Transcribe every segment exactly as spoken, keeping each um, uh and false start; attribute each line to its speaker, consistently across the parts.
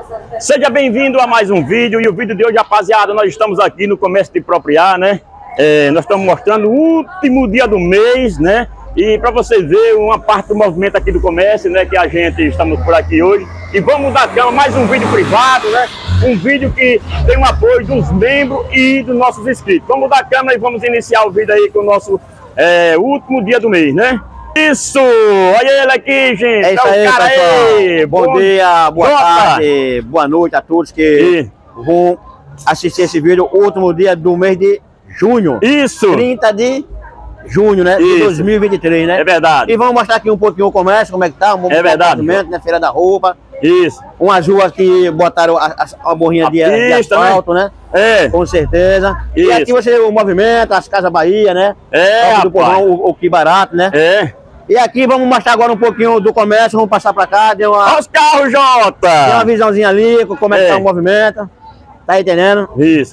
Speaker 1: Seja bem-vindo a mais um vídeo. E o vídeo de hoje, rapaziada, nós estamos aqui no Comércio de Propriar, né? É, nós estamos mostrando o último dia do mês, né? E para você ver uma parte do movimento aqui do comércio, né? Que a gente estamos por aqui hoje. E vamos dar cama mais um vídeo privado, né? Um vídeo que tem o apoio dos membros e dos nossos inscritos. Vamos dar cama e vamos iniciar o vídeo aí com o nosso é, último dia do mês, né? Isso! Olha ele aqui, gente!
Speaker 2: É isso aí,
Speaker 1: o cara aí!
Speaker 2: Bom, Bom dia, boa
Speaker 1: Opa.
Speaker 2: tarde, boa noite a todos que
Speaker 1: e...
Speaker 2: vão assistir esse vídeo, último dia do mês de junho.
Speaker 1: Isso!
Speaker 2: trinta de junho, né?
Speaker 1: Isso.
Speaker 2: De dois mil e vinte e três, né?
Speaker 1: É verdade.
Speaker 2: E vamos mostrar aqui um pouquinho o comércio, como é que tá, um
Speaker 1: é verdade.
Speaker 2: né? Feira da roupa.
Speaker 1: Isso.
Speaker 2: Umas ruas que botaram a, a, a borrinha a de, pista, de asfalto, né? né? É. Com certeza. Isso. E aqui você vê o movimento, as Casas Bahia, né?
Speaker 1: É,
Speaker 2: do povão, o, o que barato, né?
Speaker 1: É.
Speaker 2: E aqui vamos mostrar agora um pouquinho do comércio, vamos passar pra cá, deu uma...
Speaker 1: Olha os carros, Jota!
Speaker 2: Tem uma visãozinha ali, como é que
Speaker 1: é.
Speaker 2: tá o movimento, tá entendendo?
Speaker 1: Isso.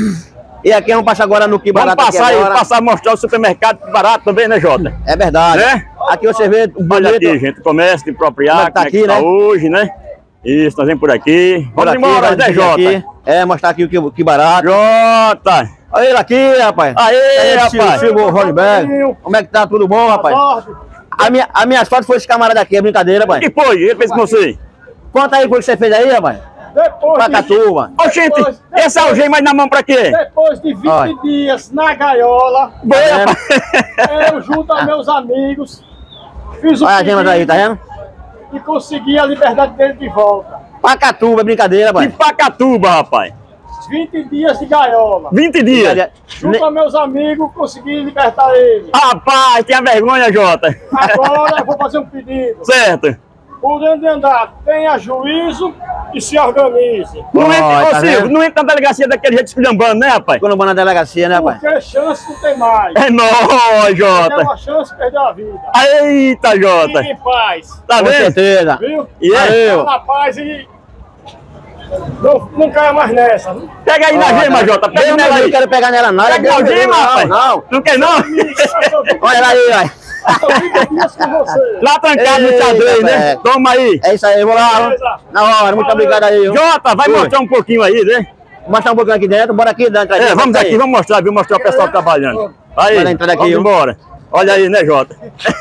Speaker 2: E aqui vamos passar agora no que barato.
Speaker 1: Vamos passar
Speaker 2: aqui
Speaker 1: aí,
Speaker 2: agora.
Speaker 1: passar mostrar o supermercado que barato também, né, Jota?
Speaker 2: É verdade.
Speaker 1: É?
Speaker 2: Aqui você vê o bonito.
Speaker 1: Olha aqui, gente, o comércio de Propriar,
Speaker 2: tá
Speaker 1: como é que
Speaker 2: aqui,
Speaker 1: tá
Speaker 2: né?
Speaker 1: hoje, né? Isso, nós vamos por aqui.
Speaker 2: Por
Speaker 1: Vamos
Speaker 2: aqui,
Speaker 1: embora,
Speaker 2: vamos
Speaker 1: né, Jota?
Speaker 2: aqui. É, mostrar aqui o que, que barato.
Speaker 1: Jota!
Speaker 2: Olha ele aqui, rapaz.
Speaker 1: Aê, rapaz!
Speaker 2: Silvio Rodberg. Como é que tá? Tudo bom, rapaz? A minha, a minha sorte foi esse camarada aqui, é brincadeira, rapaz.
Speaker 1: O que foi? Ele fez com você?
Speaker 2: Conta aí o que você fez aí, rapaz.
Speaker 3: Depois
Speaker 2: Pacatuba.
Speaker 1: Ô, gente,
Speaker 3: depois,
Speaker 1: esse algema mais na mão pra quê?
Speaker 3: Depois de vinte
Speaker 2: Olha.
Speaker 3: dias na gaiola,
Speaker 1: Boa,
Speaker 2: vendo?
Speaker 1: rapaz.
Speaker 3: eu junto a meus amigos, fiz o
Speaker 2: Olha a gema aí, tá vendo?
Speaker 3: e consegui a liberdade dele de volta.
Speaker 2: Pacatuba, é brincadeira,
Speaker 1: De
Speaker 2: rapaz.
Speaker 1: Pacatuba, rapaz.
Speaker 3: vinte dias de gaiola.
Speaker 1: vinte dias.
Speaker 3: Junto a meus amigos, consegui libertar ele.
Speaker 1: Rapaz, tinha vergonha, Jota.
Speaker 3: Agora eu vou fazer um pedido.
Speaker 1: Certo.
Speaker 3: Por onde andar, tenha juízo e se organize.
Speaker 1: Não
Speaker 2: Ó,
Speaker 1: entra, ô,
Speaker 2: tá
Speaker 1: Silvio,
Speaker 2: vendo?
Speaker 1: não entra na delegacia daquele jeito esculhambando, né, rapaz?
Speaker 2: Quando vou na delegacia, né, rapaz?
Speaker 3: Porque chance não tem mais.
Speaker 1: É nóis,
Speaker 3: Tem
Speaker 1: Jota.
Speaker 3: uma chance, perdeu a vida.
Speaker 1: Eita, Jota.
Speaker 3: Fique em paz.
Speaker 1: Tá
Speaker 2: Com
Speaker 1: vendo?
Speaker 2: certeza.
Speaker 3: Viu?
Speaker 1: E é?
Speaker 2: Valeu.
Speaker 3: Na paz e não, não caia mais nessa. Viu?
Speaker 1: Pega aí na
Speaker 2: Ó,
Speaker 1: gema,
Speaker 2: tá-
Speaker 1: Jota. Pega
Speaker 2: Eu
Speaker 1: nela
Speaker 2: não
Speaker 1: aí.
Speaker 2: quero pegar nela, não.
Speaker 1: Pega
Speaker 2: Não,
Speaker 1: a gema,
Speaker 2: não,
Speaker 1: rapaz.
Speaker 2: não.
Speaker 1: Não quer, não?
Speaker 2: Olha ela aí, vai.
Speaker 3: dias com você.
Speaker 1: Lá trancado no
Speaker 2: Eita,
Speaker 1: xadrez, né?
Speaker 2: velho.
Speaker 1: Toma aí.
Speaker 2: É isso aí, eu vou lá. Na hora, muito obrigado aí. viu?
Speaker 1: Jota, vai
Speaker 2: Oi.
Speaker 1: mostrar um pouquinho aí, né?
Speaker 2: Vou mostrar um pouquinho aqui dentro, bora aqui dentro.
Speaker 1: É, vamos aqui, vamos mostrar, viu? Mostrar o pessoal trabalhando. Aí,
Speaker 2: Bora entrar aqui,
Speaker 1: vamos
Speaker 2: viu?
Speaker 1: embora. Olha aí, né, Jota?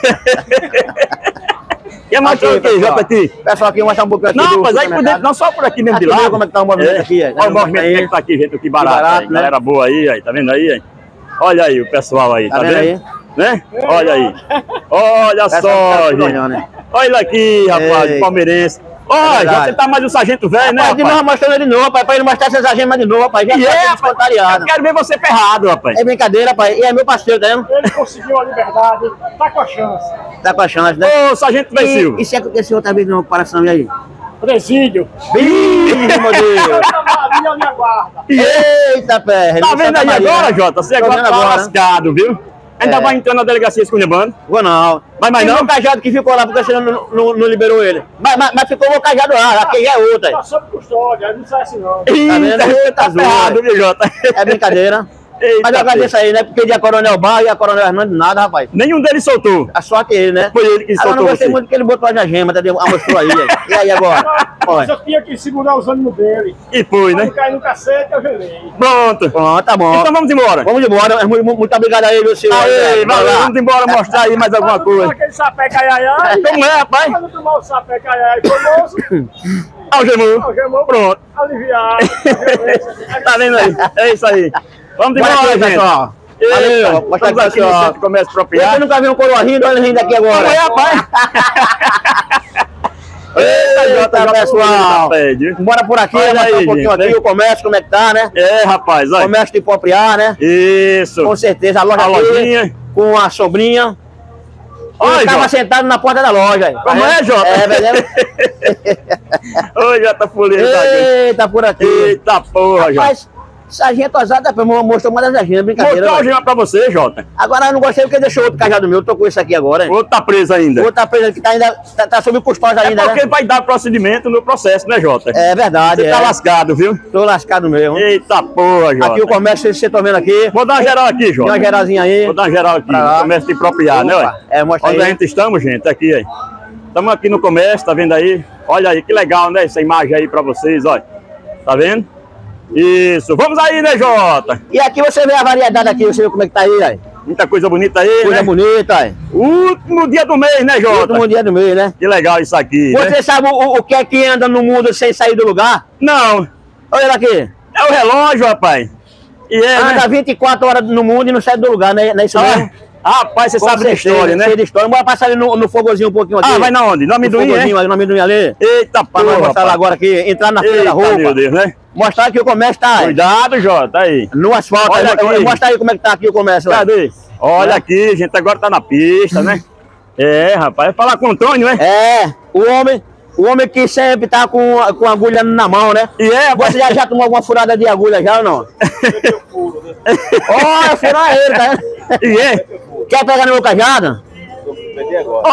Speaker 1: Quer mostrar o quê,
Speaker 2: pessoal.
Speaker 1: Jota, aqui?
Speaker 2: Pessoal, aqui, vou mostrar um pouquinho aqui.
Speaker 1: Não,
Speaker 2: do
Speaker 1: mas aí por
Speaker 2: supermercado.
Speaker 1: dentro, não só por aqui mesmo de
Speaker 2: Aqui
Speaker 1: lá.
Speaker 2: mesmo, como é que tá o movimento aqui, é.
Speaker 1: Olha o movimento
Speaker 2: Aí.
Speaker 1: que tá aqui, gente, o que barato.
Speaker 2: barato,
Speaker 1: aí.
Speaker 2: né?
Speaker 1: Galera boa aí, aí, tá vendo aí? aí? Olha aí o pessoal aí, tá,
Speaker 2: Tá vendo
Speaker 1: vendo?
Speaker 2: aí?
Speaker 1: Né? Olha aí. Olha
Speaker 2: Pessoal,
Speaker 1: só,
Speaker 2: tá tudo
Speaker 1: gente.
Speaker 2: olhando, né?
Speaker 1: Olha aqui, rapaz,
Speaker 2: Ei.
Speaker 1: palmeirense. Olha,
Speaker 2: É verdade.
Speaker 1: você tá mais um sargento velho, né,
Speaker 2: Rapaz, de
Speaker 1: rapaz?
Speaker 2: novo mostrando ele de novo, rapaz, pra ele mostrar essas agendas de novo, rapaz. Já
Speaker 1: E
Speaker 2: tá
Speaker 1: é,
Speaker 2: tudo
Speaker 1: rapaz,
Speaker 2: descontariado.
Speaker 1: eu quero ver você ferrado, rapaz.
Speaker 2: É brincadeira, rapaz. E é meu parceiro, tá vendo?
Speaker 3: Ele conseguiu a liberdade, tá com a chance.
Speaker 2: Tá com a chance, né?
Speaker 1: Ô, sargento velho
Speaker 2: E,
Speaker 1: Silvio.
Speaker 2: e se acontecer outra vez numa comparação, e aí?
Speaker 3: Presídio.
Speaker 2: Ih, meu Deus!
Speaker 3: Santa Maria me aguarda.
Speaker 2: Eita, pé!
Speaker 1: Tá vendo aí agora, Jota? Você
Speaker 2: Tô
Speaker 1: agora
Speaker 2: vendo
Speaker 1: tá
Speaker 2: agora.
Speaker 1: lascado, viu? Ainda
Speaker 2: É.
Speaker 1: vai entrar na delegacia esculhambando.
Speaker 2: Vou não.
Speaker 1: Vai mais
Speaker 2: E
Speaker 1: não?
Speaker 2: o cajado que ficou lá porque você não, não, não liberou ele. Mas, mas, mas ficou o cajado lá, aqui já é outra.
Speaker 3: Tá sob custódia, não sai assim não.
Speaker 1: Eita,
Speaker 2: vendo?
Speaker 1: você tá
Speaker 2: Tá
Speaker 1: ferrado,
Speaker 2: zoado.
Speaker 1: viu, Jota?
Speaker 2: É brincadeira.
Speaker 1: Eita,
Speaker 2: Mas eu agradeço aí, né? Porque de a Coronel Barro e a Coronel Hernandes, nada, rapaz.
Speaker 1: Nenhum deles soltou.
Speaker 2: A sorte é ele, né?
Speaker 1: Foi ele que
Speaker 2: Agora eu
Speaker 1: soltou
Speaker 2: não gostei
Speaker 1: você.
Speaker 2: muito que ele botou a gema, entendeu? Ah, mostrou aí. aí. E aí agora?
Speaker 3: Mas
Speaker 2: Olha.
Speaker 3: eu tinha que segurar os ânimos dele.
Speaker 1: E foi,
Speaker 3: Quando
Speaker 1: né?
Speaker 3: cair no cacete, eu gelei.
Speaker 1: Pronto.
Speaker 2: Pronto, tá bom.
Speaker 1: Então vamos embora.
Speaker 2: Vamos embora. Muito, muito obrigado aí, meu senhor.
Speaker 1: Aí,
Speaker 2: Vai
Speaker 1: valeu.
Speaker 2: lá.
Speaker 1: Vamos embora mostrar aí mais alguma
Speaker 3: Quando tomar
Speaker 1: coisa.
Speaker 3: aquele sapé caiaiai,
Speaker 1: Como é, rapaz?
Speaker 3: quando tomar o sapé caiaiai famoso,
Speaker 1: Algemou.
Speaker 3: algemou,
Speaker 1: Pronto.
Speaker 3: aliviar.
Speaker 1: Tá vendo aí? É isso aí. Vamos
Speaker 2: Bora
Speaker 1: embora,
Speaker 2: aqui,
Speaker 1: gente.
Speaker 2: pessoal.
Speaker 1: Eita,
Speaker 2: Valeu. Mostra
Speaker 1: estamos
Speaker 2: aqui,
Speaker 1: aqui no
Speaker 2: pessoal.
Speaker 1: Centro de Comércio
Speaker 2: Eu
Speaker 1: Propriar.
Speaker 2: nunca vi um coroa rindo, olha ele rindo aqui agora.
Speaker 1: Como é, rapaz? Eita, Jota,
Speaker 2: Eita,
Speaker 1: Jota,
Speaker 2: pessoal.
Speaker 1: pede.
Speaker 2: Bora por aqui,
Speaker 1: Olha
Speaker 2: mostrar
Speaker 1: aí,
Speaker 2: um pouquinho
Speaker 1: gente,
Speaker 2: aqui,
Speaker 1: né?
Speaker 2: o comércio, como é que tá, né?
Speaker 1: É, rapaz, olha.
Speaker 2: Comércio de Propriar, né?
Speaker 1: Isso.
Speaker 2: Com certeza, a loja
Speaker 1: A
Speaker 2: aqui,
Speaker 1: lojinha.
Speaker 2: com a sombrinha.
Speaker 1: Olha,
Speaker 2: Eu tava
Speaker 1: Jota.
Speaker 2: sentado na porta da loja. aí.
Speaker 1: Como é, Jota?
Speaker 2: É, velho.
Speaker 1: Ô, Jota Fuleiro da gente.
Speaker 2: Eita, por aqui.
Speaker 1: Eita porra, Jota.
Speaker 2: Rapaz, sargento Osada mostrou uma das agendas, brincadeira.
Speaker 1: Mostrou a
Speaker 2: velho.
Speaker 1: gema pra você, Jota.
Speaker 2: Agora eu não gostei porque deixou outro cajado meu, eu tô com esse aqui agora, hein?
Speaker 1: O outro tá preso ainda.
Speaker 2: Outro tá preso que tá ainda, tá, tá sob custódia
Speaker 1: É
Speaker 2: ainda,
Speaker 1: porque
Speaker 2: né?
Speaker 1: vai dar procedimento no processo, né, Jota?
Speaker 2: É verdade,
Speaker 1: Você
Speaker 2: é.
Speaker 1: tá lascado, viu?
Speaker 2: Tô lascado mesmo.
Speaker 1: Eita porra, Jota.
Speaker 2: Aqui o comércio, vocês estão vendo aqui.
Speaker 1: Vou dar uma geral aqui,
Speaker 2: Tem
Speaker 1: Jota.
Speaker 2: uma geralzinha aí.
Speaker 1: Vou dar uma geral aqui.
Speaker 2: Pra lá.
Speaker 1: Comércio de Propriar, né,
Speaker 2: Opa,
Speaker 1: ué?
Speaker 2: é, mostra
Speaker 1: Onde a
Speaker 2: aí.
Speaker 1: gente estamos, gente? Aqui, aí. Estamos aqui no comércio, tá vendo aí? Olha aí, que legal, né? Essa imagem aí pra vocês, olha. Tá vendo? Isso. Vamos aí, né, Jota?
Speaker 2: E aqui você vê a variedade aqui, você vê como é que tá aí, aí.
Speaker 1: Muita coisa bonita aí,
Speaker 2: Coisa
Speaker 1: né?
Speaker 2: bonita, aí.
Speaker 1: Último dia do mês, né, Jota?
Speaker 2: Último dia do mês, né?
Speaker 1: Que legal isso aqui,
Speaker 2: Você
Speaker 1: né?
Speaker 2: sabe o, o que é que anda no mundo sem sair do lugar?
Speaker 1: Não.
Speaker 2: Olha aqui.
Speaker 1: É o relógio, rapaz. E é,
Speaker 2: Anda
Speaker 1: né?
Speaker 2: vinte e quatro horas no mundo e não sai do lugar, né? Não é isso mesmo?
Speaker 1: Ah, rapaz, você
Speaker 2: Com
Speaker 1: sabe da
Speaker 2: certeza,
Speaker 1: história, né?
Speaker 2: Sei da história. Bora passar ali no, no fogozinho um pouquinho aqui.
Speaker 1: Ah, vai na onde? No amendoim,
Speaker 2: no
Speaker 1: é?
Speaker 2: fogozinho ali, no amendoim ali.
Speaker 1: Eita,
Speaker 2: Pra nós
Speaker 1: porra,
Speaker 2: mostrar lá
Speaker 1: rapaz.
Speaker 2: agora aqui, entrar na feira da
Speaker 1: Eita,
Speaker 2: roupa.
Speaker 1: meu Deus, né?
Speaker 2: Mostrar que o comércio tá aí.
Speaker 1: Cuidado, Jota, aí.
Speaker 2: No asfalto.
Speaker 1: Olha
Speaker 2: Aí,
Speaker 1: aqui.
Speaker 2: mostra aí como é que tá aqui o comércio. Lá.
Speaker 1: Cadê? Olha
Speaker 2: É.
Speaker 1: aqui, a gente agora tá na pista, né? É, rapaz, vai falar com o Antônio, né?
Speaker 2: É, o homem, o homem que sempre tá com, com a agulha na mão, né?
Speaker 1: E é,
Speaker 2: Você já, já tomou alguma furada de agulha já ou não? Ó, furar ele, tá?
Speaker 1: E é?
Speaker 2: Quer pegar no meu cajado?
Speaker 3: Peguei agora.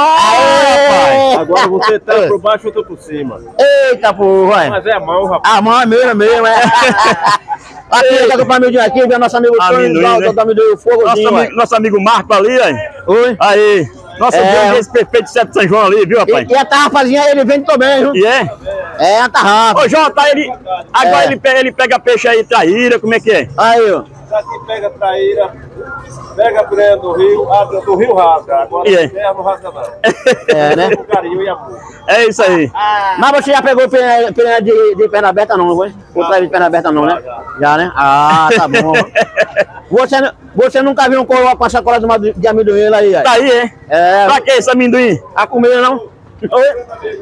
Speaker 2: Aê!
Speaker 3: Agora você tá por baixo e eu tô por cima.
Speaker 2: Eita, porra, vai.
Speaker 3: Mas é a mão, rapaz.
Speaker 2: A mão é mesmo, é mesmo, é. Aqui, tá com o família aqui, vem nosso amigo
Speaker 1: Amendoim,
Speaker 2: Tony, lá,
Speaker 1: né?
Speaker 2: o amendoim, o
Speaker 1: Nosso
Speaker 2: fogozinho,
Speaker 1: amigo, nosso amigo Marco ali, aí.
Speaker 2: Oi?
Speaker 1: Aí. Nossa,
Speaker 2: É.
Speaker 1: Deus, esse perfeito de Sete São João ali, viu, rapaz?
Speaker 2: E, e a tarrafazinha, ele vende também, viu?
Speaker 1: E é?
Speaker 2: É, a tarrafa.
Speaker 1: Ô, Jota, ele. Agora
Speaker 2: É.
Speaker 1: ele, pega, ele pega peixe aí, traíra, como é que é?
Speaker 2: Aí, ó.
Speaker 3: Aqui pega traíra, pega a prenha do rio, a do rio rasga. Agora
Speaker 1: E é?
Speaker 3: a terra não rasga não.
Speaker 2: É, né?
Speaker 3: Com carinho e amor.
Speaker 1: É isso aí.
Speaker 2: Mas você já pegou pena, pena de, de perna aberta não, não foi? Ou trave de perna aberta não, né? Já, né? Ah, tá bom. Você, você nunca viu um coroa com a sacola de, uma- de amendoim aí, aí?
Speaker 1: Tá aí, é?
Speaker 2: É,
Speaker 1: Pra que esse amendoim?
Speaker 2: a comida não? Oi?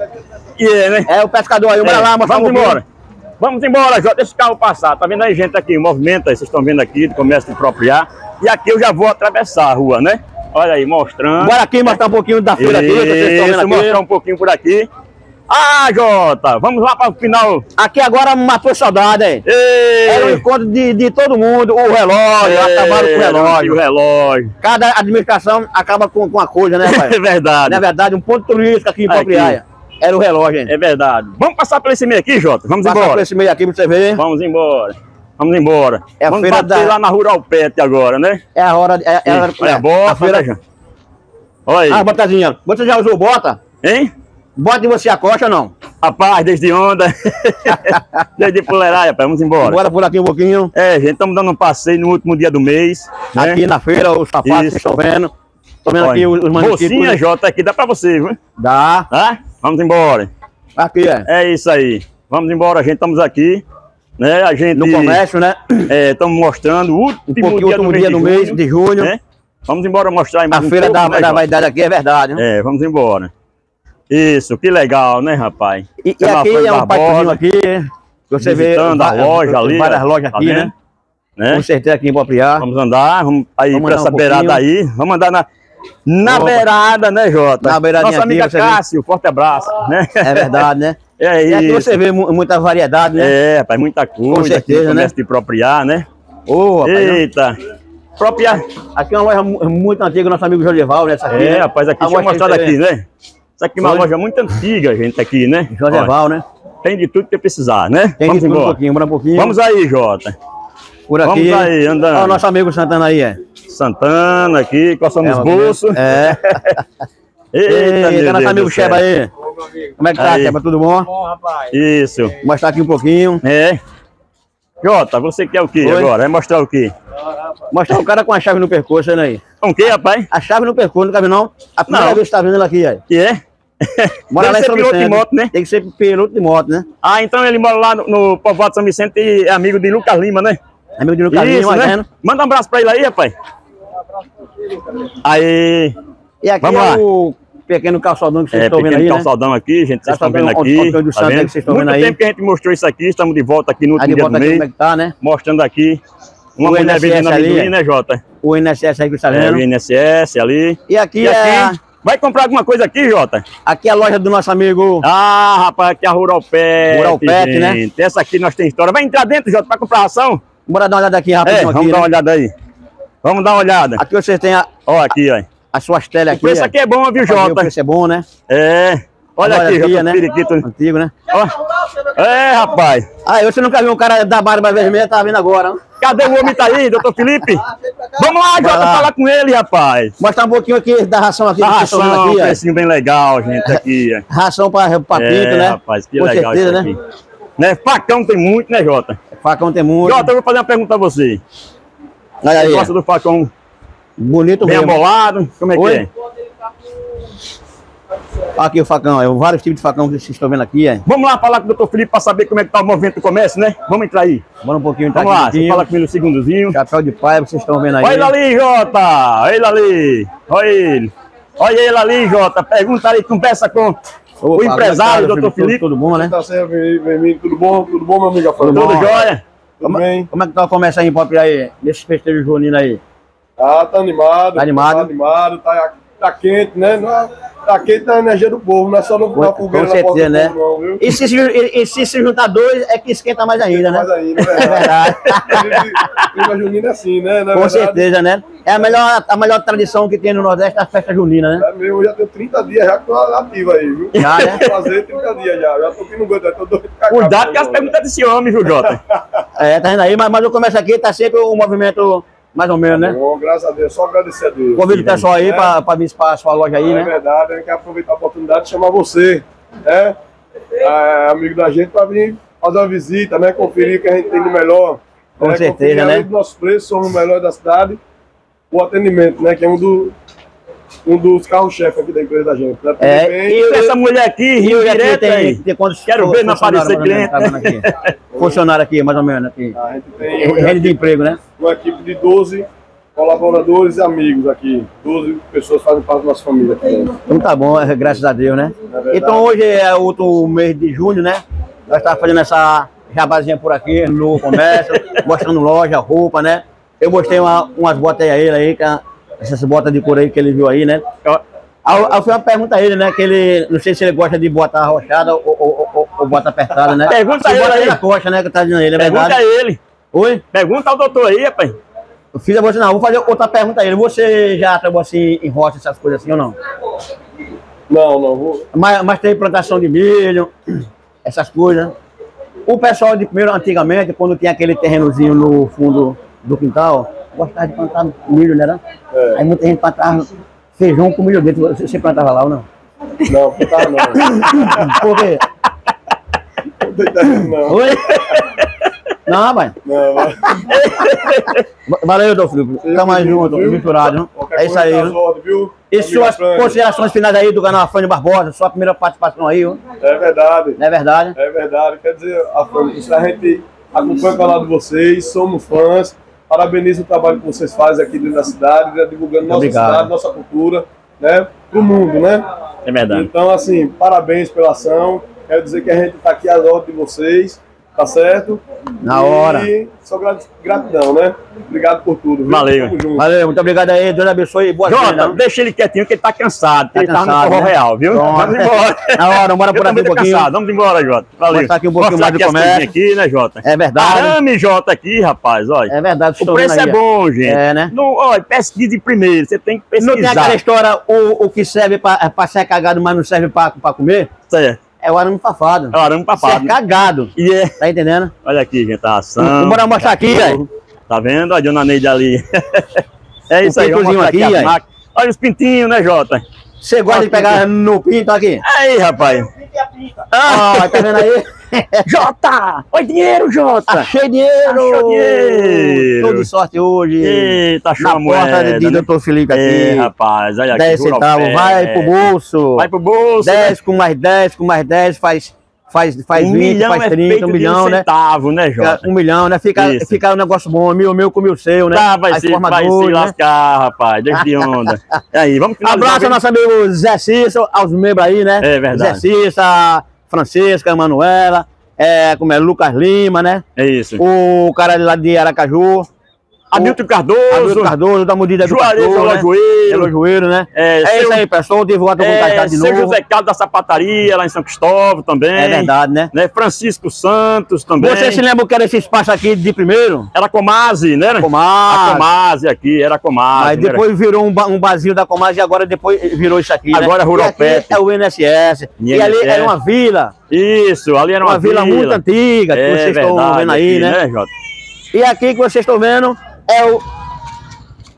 Speaker 1: E é, né?
Speaker 2: É o pescador aí, bora
Speaker 1: É,
Speaker 2: lá, mostrar
Speaker 1: vamos
Speaker 2: um pouquinho.
Speaker 1: embora. Vamos embora, Jota, deixa o carro passar. Tá vendo aí, gente, aqui, o movimento aí, vocês estão vendo aqui, do comércio de Propriar. E aqui eu já vou atravessar a rua, né? Olha aí, mostrando.
Speaker 2: Bora aqui mostrar um pouquinho da feira aqui, que vocês estão
Speaker 1: Isso,
Speaker 2: vendo
Speaker 1: mostrar
Speaker 2: aqui.
Speaker 1: um pouquinho por aqui. Ah, Jota, vamos lá para o final.
Speaker 2: Aqui agora matou saudade, hein?
Speaker 1: Ei,
Speaker 2: Era o encontro de, de todo mundo, o relógio, acabaram com o relógio.
Speaker 1: O relógio.
Speaker 2: Cada administração acaba com, com uma coisa, né, pai?
Speaker 1: É verdade.
Speaker 2: Na verdade, um ponto turístico aqui em
Speaker 1: Aqui.
Speaker 2: Propriária. Era o relógio, hein?
Speaker 1: É verdade. Vamos passar por esse meio aqui, Jota? Vamos
Speaker 2: Passa por
Speaker 1: embora.
Speaker 2: esse meio aqui pra você ver.
Speaker 1: Vamos embora. Vamos embora.
Speaker 2: É a
Speaker 1: Vamos
Speaker 2: feira
Speaker 1: bater
Speaker 2: da-
Speaker 1: lá na Rural Pet agora, né?
Speaker 2: É a hora. É, é, a-
Speaker 1: Olha
Speaker 2: é,
Speaker 1: a bota,
Speaker 2: a feira.
Speaker 1: né, Olha aí.
Speaker 2: Ah, botazinha. Você já usou bota?
Speaker 1: Hein?
Speaker 2: Bota e você acosta ou não?
Speaker 1: Rapaz, desde onda. Desde fuleiragem, rapaz. Vamos embora.
Speaker 2: Bora por aqui um pouquinho.
Speaker 1: É, gente, estamos dando um passeio no último dia do mês. Né?
Speaker 2: Aqui na feira, os sapatos
Speaker 1: Isso.
Speaker 2: que estão vendo. Tô vendo
Speaker 1: Olha,
Speaker 2: aqui os, os
Speaker 1: Mocinha,
Speaker 2: manequins.
Speaker 1: Jota, aqui dá pra você, viu?
Speaker 2: Dá.
Speaker 1: Tá? Vamos embora.
Speaker 2: Aqui, é.
Speaker 1: É isso aí. Vamos embora, a gente estamos aqui. Né? A gente.
Speaker 2: No comércio, né?
Speaker 1: Estamos mostrando o último
Speaker 2: Um pouquinho,
Speaker 1: dia,
Speaker 2: último
Speaker 1: do, mês
Speaker 2: dia do mês de junho.
Speaker 1: né? Vamos embora mostrar aí
Speaker 2: A
Speaker 1: mais um
Speaker 2: feira
Speaker 1: pouco,
Speaker 2: da,
Speaker 1: né,
Speaker 2: da
Speaker 1: Jota?
Speaker 2: vaidade aqui é verdade, né?
Speaker 1: É, vamos embora. Isso, que legal, né, rapaz?
Speaker 2: E, e
Speaker 1: Tem uma
Speaker 2: aqui
Speaker 1: Flor
Speaker 2: é um
Speaker 1: Barbosa,
Speaker 2: patrinho aqui. Você vê
Speaker 1: visitando a
Speaker 2: va-
Speaker 1: loja ali,
Speaker 2: várias
Speaker 1: ó,
Speaker 2: lojas
Speaker 1: tá
Speaker 2: aqui,
Speaker 1: vendo?
Speaker 2: né?
Speaker 1: né?
Speaker 2: Com certeza aqui em Propriar.
Speaker 1: Vamos andar, vamos aí
Speaker 2: Vamos
Speaker 1: pra
Speaker 2: andar
Speaker 1: essa
Speaker 2: um
Speaker 1: beirada
Speaker 2: pouquinho.
Speaker 1: aí. Vamos andar na, na
Speaker 2: Opa.
Speaker 1: beirada, né, Jota?
Speaker 2: Na beiradinha
Speaker 1: Nossa amiga
Speaker 2: aqui, você vê.
Speaker 1: Cássio, forte abraço, né?
Speaker 2: É verdade, né?
Speaker 1: É
Speaker 2: E aqui
Speaker 1: isso.
Speaker 2: você vê mu- muita variedade, né?
Speaker 1: É, rapaz, muita coisa.
Speaker 2: certeza,
Speaker 1: aqui no
Speaker 2: né?
Speaker 1: comércio de Propriar, né?
Speaker 2: Ô, rapaz, né?
Speaker 1: Eita. Propriar.
Speaker 2: Aqui é uma loja mu- muito antiga, nosso amigo Josival, né? Essa aqui,
Speaker 1: É,
Speaker 2: né?
Speaker 1: rapaz, aqui
Speaker 2: A
Speaker 1: deixa eu
Speaker 2: loja
Speaker 1: mostrar
Speaker 2: que
Speaker 1: daqui,
Speaker 2: você
Speaker 1: né? Isso aqui é uma
Speaker 2: Foi.
Speaker 1: loja muito antiga, gente, aqui, né?
Speaker 2: vê. Josival, né?
Speaker 1: Olha, tem de tudo que precisar, né?
Speaker 2: Tem
Speaker 1: Vamos
Speaker 2: de tudo um
Speaker 1: embora.
Speaker 2: pouquinho, bora um pouquinho.
Speaker 1: Vamos aí, Jota.
Speaker 2: por aqui.
Speaker 1: vamos aí, andando.
Speaker 2: Olha o nosso amigo Santana aí, é.
Speaker 1: Santana aqui, coçando os
Speaker 2: É,
Speaker 1: bolsos.
Speaker 2: É.
Speaker 1: Eita,
Speaker 2: Eita,
Speaker 1: meu
Speaker 2: nosso
Speaker 1: Deus
Speaker 2: amigo
Speaker 1: do céu.
Speaker 2: Sheba aí. Como é que tá,
Speaker 1: Aí.
Speaker 2: Sheba? Tudo bom?
Speaker 3: Bom, rapaz.
Speaker 1: Isso.
Speaker 2: Vou mostrar aqui um pouquinho.
Speaker 1: É. Jota, você quer o quê
Speaker 2: Oi?
Speaker 1: agora? Vai mostrar o quê?
Speaker 2: Mostrar o cara com a chave no percurso, olha aí.
Speaker 1: Com o quê, rapaz?
Speaker 2: A chave no percurso, nunca viu não? A primeira
Speaker 1: Não.
Speaker 2: vez que tá vendo ela aqui, aí.
Speaker 1: Que é?
Speaker 2: Mora lá
Speaker 1: Deve
Speaker 2: em
Speaker 1: ser
Speaker 2: São
Speaker 1: piloto de
Speaker 2: Vicente.
Speaker 1: moto, né?
Speaker 2: Tem que ser piloto de moto, né?
Speaker 1: Ah, então ele mora lá no, no povoado São Vicente e é amigo de Lucas Lima, né?
Speaker 2: Amigo de Lucas Lima,
Speaker 1: Isso, né?
Speaker 2: vendo?
Speaker 1: Manda um abraço pra ele aí, rapaz. Aí.
Speaker 2: E aqui
Speaker 1: Vamos
Speaker 2: é
Speaker 1: lá.
Speaker 2: o pequeno calçadão que vocês
Speaker 1: É,
Speaker 2: estão vendo
Speaker 1: pequeno
Speaker 2: aí, né?
Speaker 1: calçadão aqui, gente, vocês estão vendo
Speaker 2: Calçadão,
Speaker 1: aqui.
Speaker 2: Antônio do
Speaker 1: Tá
Speaker 2: Santo aí
Speaker 1: vendo?
Speaker 2: que vocês estão
Speaker 1: Muito
Speaker 2: vendo aí.
Speaker 1: tempo que a gente mostrou isso aqui, estamos de volta aqui no
Speaker 2: Aí
Speaker 1: último
Speaker 2: de
Speaker 1: dia do
Speaker 2: volta aqui como é
Speaker 1: mês.
Speaker 2: que tá, né?
Speaker 1: Mostrando aqui uma
Speaker 2: O
Speaker 1: mulher
Speaker 2: I N S S
Speaker 1: vendendo
Speaker 2: ali,
Speaker 1: amendoim,
Speaker 2: é.
Speaker 1: né, Jota?
Speaker 2: O I N S S aí que está
Speaker 1: É,
Speaker 2: vendo.
Speaker 1: o I N S S ali.
Speaker 2: E aqui
Speaker 1: E
Speaker 2: é...
Speaker 1: aqui, vai comprar alguma coisa aqui, Jota?
Speaker 2: Aqui é a loja do nosso amigo...
Speaker 1: Ah, rapaz, aqui é a Rural Pet.
Speaker 2: Rural Pet, né?
Speaker 1: gente. Essa aqui nós tem história. Vai entrar dentro, Jota, pra comprar ração?
Speaker 2: Bora dar uma olhada aqui
Speaker 1: É,
Speaker 2: rapidinho
Speaker 1: vamos
Speaker 2: aqui,
Speaker 1: dar uma
Speaker 2: né?
Speaker 1: olhada aí. Vamos dar uma olhada.
Speaker 2: Aqui vocês têm a,
Speaker 1: Ó, aqui, ó.
Speaker 2: as suas telas
Speaker 1: O
Speaker 2: aqui.
Speaker 1: preço aqui é bom, viu,
Speaker 2: Pra ver O
Speaker 1: Jota?
Speaker 2: preço é bom, né?
Speaker 1: É. Olha aqui,
Speaker 2: Olha
Speaker 1: Jota,
Speaker 2: né?
Speaker 1: periquito.
Speaker 2: Antigo, né?
Speaker 1: Ó. É, rapaz.
Speaker 2: Ah, você nunca viu um cara da barba vermelha, tá vendo agora, né?
Speaker 1: Cadê o homem tá aí, doutor Felipe? Vamos lá, Jota,
Speaker 2: lá.
Speaker 1: falar com ele, rapaz.
Speaker 2: Mostrar um pouquinho aqui da ração aqui.
Speaker 1: A
Speaker 2: que vocês estão vendo
Speaker 1: ração, um
Speaker 2: aqui, ó.
Speaker 1: precinho bem legal, gente, aqui. ó.
Speaker 2: Ração para pinto,
Speaker 1: É,
Speaker 2: né?
Speaker 1: rapaz, que
Speaker 2: Com
Speaker 1: legal
Speaker 2: certeza,
Speaker 1: isso
Speaker 2: né?
Speaker 1: aqui. Né? Facão tem muito, né, Jota?
Speaker 2: Facão tem muito.
Speaker 1: Jota, eu vou fazer uma pergunta a você.
Speaker 2: Olha aí.
Speaker 1: Você gosta do facão
Speaker 2: Bonito
Speaker 1: bem
Speaker 2: mesmo.
Speaker 1: abolado? Como é
Speaker 2: Oi?
Speaker 1: que é?
Speaker 2: Aqui o facão, é vários tipos de facão que vocês estão vendo aqui, é.
Speaker 1: Vamos lá falar com o doutor Felipe para saber como é que tá o movimento do comércio, né? Vamos entrar aí.
Speaker 2: Bora um pouquinho, tá
Speaker 1: Vamos lá,
Speaker 2: aqui.
Speaker 1: você fala comigo um segundozinho.
Speaker 2: Chapéu de pai, vocês estão vendo aí.
Speaker 1: Olha ele ali, Jota! Olha ele ali! Olha ele! Olha ele ali, Jota! Pergunta aí, conversa com o empresário, doutor Felipe.
Speaker 2: Tudo bom, né?
Speaker 3: Tá certo, bem-vindo. Tudo bom? Tudo bom, meu amigo?
Speaker 1: Tudo
Speaker 3: Tudo
Speaker 1: jóia?
Speaker 2: Como,
Speaker 3: bem?
Speaker 2: como é que tá o comércio aí em Pop aí, nesse festejo junino aí?
Speaker 3: Ah, tá animado.
Speaker 2: Tá animado?
Speaker 3: Tá animado, tá, tá quente, né? Não é- Tá quente na energia do povo, não é só no, na
Speaker 2: Com
Speaker 3: fogueira na
Speaker 2: certeza,
Speaker 3: porta do
Speaker 2: né?
Speaker 3: povo, não, viu?
Speaker 2: E se, se, e, e se se juntar dois, é que esquenta mais ainda, né?
Speaker 3: Mais ainda, é
Speaker 2: É
Speaker 3: verdade.
Speaker 2: verdade.
Speaker 3: Clima junino é assim, né? Não é
Speaker 2: Com
Speaker 3: verdade?
Speaker 2: certeza, né? É a melhor, a melhor tradição que tem no Nordeste, a festa junina, né?
Speaker 3: É mesmo, eu já tenho trinta dias já que tô ativo aí, viu?
Speaker 2: Já, né?
Speaker 3: Vou fazer trinta dias já. Já tô aqui no gosto, já tô doido de cacau.
Speaker 1: Cuidado com as perguntas desse homem, viu, Jota?
Speaker 2: É, tá vendo aí? Mas, mas o comércio aqui tá sempre o movimento mais ou menos, né?
Speaker 3: Bom, graças a Deus, só agradecer a Deus.
Speaker 2: Convido o pessoal aí
Speaker 3: É.
Speaker 2: pra, pra vir para a sua loja aí,
Speaker 3: É
Speaker 2: né?
Speaker 3: verdade, a gente quer aproveitar a oportunidade de chamar você, né? É, amigo da gente, para vir fazer uma visita, né? Conferir o que a gente tem de melhor.
Speaker 2: Com
Speaker 3: né?
Speaker 2: certeza,
Speaker 3: Conferir,
Speaker 2: né?
Speaker 3: além do nosso preço, somos o melhor da cidade. O atendimento, né? Que é um, do, um dos carros-chefes aqui da empresa da gente. Né?
Speaker 2: É,
Speaker 3: Também-
Speaker 2: e eu-
Speaker 1: Essa mulher aqui,
Speaker 2: E
Speaker 1: riu
Speaker 2: hoje aqui
Speaker 1: direto
Speaker 2: tem,
Speaker 1: aí.
Speaker 2: tem quantos
Speaker 1: Quero ver não
Speaker 2: funcionários,
Speaker 1: aparecer
Speaker 2: mais ou menos,
Speaker 1: cliente.
Speaker 2: tá vendo aqui? Funcionário aqui, mais ou menos, aqui.
Speaker 3: A gente tem hoje
Speaker 2: Rede de emprego, né?
Speaker 3: uma equipe de doze colaboradores e amigos aqui. doze pessoas fazem parte da nossa família aqui dentro.
Speaker 2: Então tá bom, é, graças a Deus, né?
Speaker 3: É verdade.
Speaker 2: Então hoje é outro mês de junho, né? Nós estamos fazendo essa jabazinha por aqui no comércio, mostrando loja, roupa, né? Eu mostrei uma, umas botas aí a ele aí, que a- essas botas de couro aí que ele viu aí, né? Eu, eu fiz uma pergunta a ele, né? Que ele, não sei se ele gosta de bota arrochada ou, ou, ou, ou bota apertada, né?
Speaker 1: Pergunta a
Speaker 2: Se
Speaker 1: ele
Speaker 2: bota
Speaker 1: aí.
Speaker 2: na coxa, né? Que tá dizendo ele, é
Speaker 1: Pergunta
Speaker 2: verdade.
Speaker 1: a ele.
Speaker 2: Oi?
Speaker 1: Pergunta ao doutor aí, rapaz.
Speaker 2: Eu fiz a você não, vou fazer outra pergunta a ele. Você já trabalhou assim em roça, essas coisas assim ou não?
Speaker 3: Não, não, vou.
Speaker 2: Mas, mas tem plantação de milho, essas coisas. O pessoal de primeiro, antigamente, quando tinha aquele terrenozinho no fundo do quintal, gostava de plantar milho, né? Né?
Speaker 3: É.
Speaker 2: Aí muita gente plantava feijão com milho dentro. Você, você plantava lá ou não?
Speaker 3: Não, tá não.
Speaker 2: Por quê?
Speaker 3: Não,
Speaker 2: Oi? Não, rapaz.
Speaker 3: não, não.
Speaker 2: Valeu, doutor Felipe. Tamo junto,
Speaker 3: Viu?
Speaker 2: misturado, né?
Speaker 3: Qualquer
Speaker 2: É isso
Speaker 3: coisa
Speaker 2: aí,
Speaker 3: tá
Speaker 2: viu?
Speaker 3: às ordens, viu?
Speaker 2: E
Speaker 3: Amiga
Speaker 2: suas
Speaker 3: Franja.
Speaker 2: considerações finais aí do canal Afrânio Barbosa, sua primeira participação aí, viu?
Speaker 3: É verdade.
Speaker 2: Não é verdade?
Speaker 3: É verdade, quer dizer, a, a gente acompanha o canal de vocês, somos fãs, parabenizo o trabalho que vocês fazem aqui dentro da cidade, né, divulgando nossa
Speaker 2: Obrigado.
Speaker 3: cidade, nossa cultura, né, pro mundo, né?
Speaker 1: É verdade.
Speaker 3: Então, assim, parabéns pela ação, quero dizer que a gente tá aqui às ordens de vocês, tá certo?
Speaker 2: Na hora.
Speaker 3: E só grat- gratidão, né? Obrigado por tudo. viu?
Speaker 1: Valeu.
Speaker 3: Tamo junto.
Speaker 2: Valeu, muito obrigado aí, Deus abençoe e boa
Speaker 1: Jota,
Speaker 2: noite.
Speaker 1: deixa ele quietinho que ele tá cansado, que
Speaker 2: Tá
Speaker 1: ele tá no
Speaker 2: cansado,
Speaker 1: forró
Speaker 2: né?
Speaker 1: real, viu?
Speaker 2: Pronto.
Speaker 1: Vamos embora.
Speaker 2: Na hora, bora
Speaker 1: Eu
Speaker 2: por aqui
Speaker 1: também
Speaker 2: um
Speaker 1: tô
Speaker 2: pouquinho.
Speaker 1: cansado, vamos embora, Jota. Valeu.
Speaker 2: Mostrar aqui um pouquinho
Speaker 1: Mostrar
Speaker 2: mais de
Speaker 1: aqui as
Speaker 2: comércio.
Speaker 1: coisinhas aqui, né, Jota?
Speaker 2: É verdade.
Speaker 1: Arame, Jota, aqui, rapaz, olha.
Speaker 2: É verdade,
Speaker 1: O
Speaker 2: estou
Speaker 1: preço
Speaker 2: vendo
Speaker 1: é
Speaker 2: aí, ó.
Speaker 1: bom, gente.
Speaker 2: É, né?
Speaker 1: Não, olha, pesquise primeiro, você tem que
Speaker 2: Não tem
Speaker 1: pesquisar.
Speaker 2: aquela história, o, o que serve pra, pra ser cagado, mas não serve pra, pra comer?
Speaker 1: Certo.
Speaker 2: É o arame fafado.
Speaker 1: É o arame
Speaker 2: Isso é
Speaker 1: papado. né?
Speaker 2: cagado.
Speaker 1: E é,
Speaker 2: Tá entendendo?
Speaker 1: olha aqui, gente, a ação.
Speaker 2: Vamos mostrar aqui, velho.
Speaker 1: Tá vendo? A dona Neide ali. É isso
Speaker 2: O
Speaker 1: aí, vamos
Speaker 2: pintozinho
Speaker 1: mostrar
Speaker 2: aqui,
Speaker 1: as
Speaker 2: aí.
Speaker 1: máquinas. Olha os pintinhos, né, Jota?
Speaker 2: Você gosta de pegar no pinto aqui?
Speaker 1: Aí, rapaz.
Speaker 2: Ah, tá vendo aí?
Speaker 1: Jota! Oi, dinheiro, Jota!
Speaker 2: Achei dinheiro!
Speaker 1: Achou dinheiro!
Speaker 2: Tô de sorte hoje.
Speaker 1: Eita, achou
Speaker 2: Na
Speaker 1: a
Speaker 2: porta
Speaker 1: moeda,
Speaker 2: de
Speaker 1: né?
Speaker 2: doutor Felipe aqui.
Speaker 1: Ei, rapaz, olha aqui.
Speaker 2: dez
Speaker 1: juro ao
Speaker 2: centavos,
Speaker 1: pé.
Speaker 2: vai pro bolso.
Speaker 1: Vai pro bolso.
Speaker 2: dez com mais dez, com mais dez, faz, faz, faz
Speaker 1: um
Speaker 2: vinte,
Speaker 1: milhão
Speaker 2: faz
Speaker 1: é
Speaker 2: trinta,
Speaker 1: feito
Speaker 2: um
Speaker 1: de
Speaker 2: milhão,
Speaker 1: um
Speaker 2: né?
Speaker 1: centavo, né,
Speaker 2: Fica
Speaker 1: Jota?
Speaker 2: um milhão, né? Fica,
Speaker 1: Isso.
Speaker 2: fica um negócio bom, mil, mil com mil seu, né?
Speaker 1: Tá, vai
Speaker 2: Aí
Speaker 1: se,
Speaker 2: forma
Speaker 1: vai se
Speaker 2: dois, né?
Speaker 1: lascar, rapaz. Deixa de onda. E aí, vamos finalizar.
Speaker 2: Abraço ao nosso amigo Zé Cícero, aos membros aí, né?
Speaker 1: É verdade.
Speaker 2: Zé Cícero, a Francisca, a Manuela, é, como é, Lucas Lima, né?
Speaker 1: É isso.
Speaker 2: O cara lá de Aracaju,
Speaker 1: Hamilton Cardoso.
Speaker 2: Hamilton Cardoso, da Mudida do
Speaker 1: Juarez
Speaker 2: Pastor, né?
Speaker 1: Relojoeiro.
Speaker 2: Relojoeiro, né?
Speaker 1: É,
Speaker 2: É
Speaker 1: seu-
Speaker 2: isso aí, pessoal, divulgar todo mundo
Speaker 1: É,
Speaker 2: cachado de
Speaker 1: seu
Speaker 2: novo.
Speaker 1: José Carlos da Sapataria, lá em São Cristóvão também.
Speaker 2: É verdade, né?
Speaker 1: né? Francisco Santos também.
Speaker 2: Você se lembra que era esse espaço aqui de primeiro?
Speaker 1: Era Comase, né?
Speaker 2: Comase.
Speaker 1: A Comase aqui, era Comase.
Speaker 2: Mas
Speaker 1: né?
Speaker 2: depois virou um, ba- um barzinho da Comase e agora depois virou isso aqui, né?
Speaker 1: Agora é Rural
Speaker 2: E aqui
Speaker 1: Pet.
Speaker 2: é o I N S S.
Speaker 1: I
Speaker 2: E
Speaker 1: N S S.
Speaker 2: ali era uma vila,
Speaker 1: Isso, ali era uma,
Speaker 2: uma vila muito antiga, que
Speaker 1: É
Speaker 2: vocês estão
Speaker 1: verdade,
Speaker 2: vendo aí,
Speaker 1: aqui,
Speaker 2: né?
Speaker 1: Jota?
Speaker 2: E aqui que vocês estão vendo é o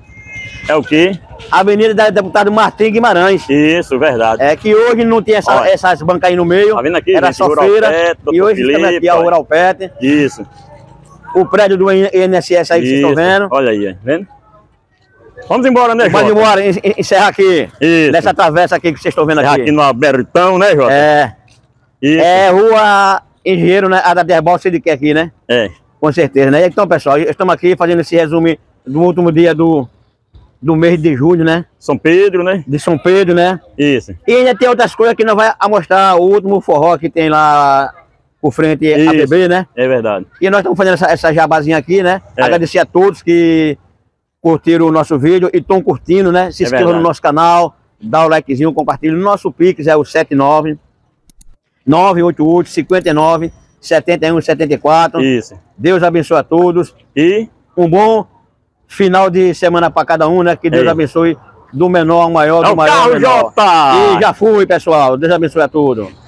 Speaker 1: É o quê?
Speaker 2: Avenida da deputado Martim Guimarães.
Speaker 1: Isso, verdade.
Speaker 2: É que hoje não tinha essa, essas bancas aí no meio.
Speaker 1: Tá vendo aqui?
Speaker 2: Era
Speaker 1: gente,
Speaker 2: só
Speaker 1: Rural
Speaker 2: feira.
Speaker 1: Pet,
Speaker 2: E hoje
Speaker 1: Felipe,
Speaker 2: estamos aqui a Rural Pet.
Speaker 1: Isso.
Speaker 2: O prédio do I N S S aí que vocês estão vendo.
Speaker 1: Olha aí, vendo? Vamos embora, né, Jota?
Speaker 2: Vamos embora, encerrar aqui.
Speaker 1: Isso.
Speaker 2: Nessa travessa aqui que vocês estão vendo aqui.
Speaker 1: Aqui no Abertão, né, Jota?
Speaker 2: É.
Speaker 1: Isso.
Speaker 2: É rua Engenheiro, né? A da Derbal, sei de que aqui, né?
Speaker 1: É.
Speaker 2: Com certeza, né? Então, pessoal, estamos aqui fazendo esse resumo do último dia do, do mês de julho, né?
Speaker 1: São Pedro, né?
Speaker 2: De São Pedro, né?
Speaker 1: Isso.
Speaker 2: E ainda tem outras coisas que nós vamos mostrar, o último forró que tem lá por frente
Speaker 1: Isso.
Speaker 2: a B B, né?
Speaker 1: É verdade.
Speaker 2: E nós estamos fazendo essa, essa jabazinha aqui, né?
Speaker 1: É.
Speaker 2: Agradecer a todos que curtiram o nosso vídeo e estão curtindo, né? Se
Speaker 1: É
Speaker 2: inscrevam no
Speaker 1: verdade.
Speaker 2: nosso canal, dá o likezinho, compartilha. O nosso Pix é o sete nove nove oito oito cinco nove sete um sete quatro.
Speaker 1: Isso.
Speaker 2: Deus abençoe a todos.
Speaker 1: E
Speaker 2: Um bom final de semana para cada um, né? Que Deus
Speaker 1: É.
Speaker 2: abençoe do menor ao maior,
Speaker 1: é
Speaker 2: do
Speaker 1: o
Speaker 2: maior ao
Speaker 1: carro,
Speaker 2: menor.
Speaker 1: Jota!
Speaker 2: E já fui, pessoal. Deus abençoe a todos.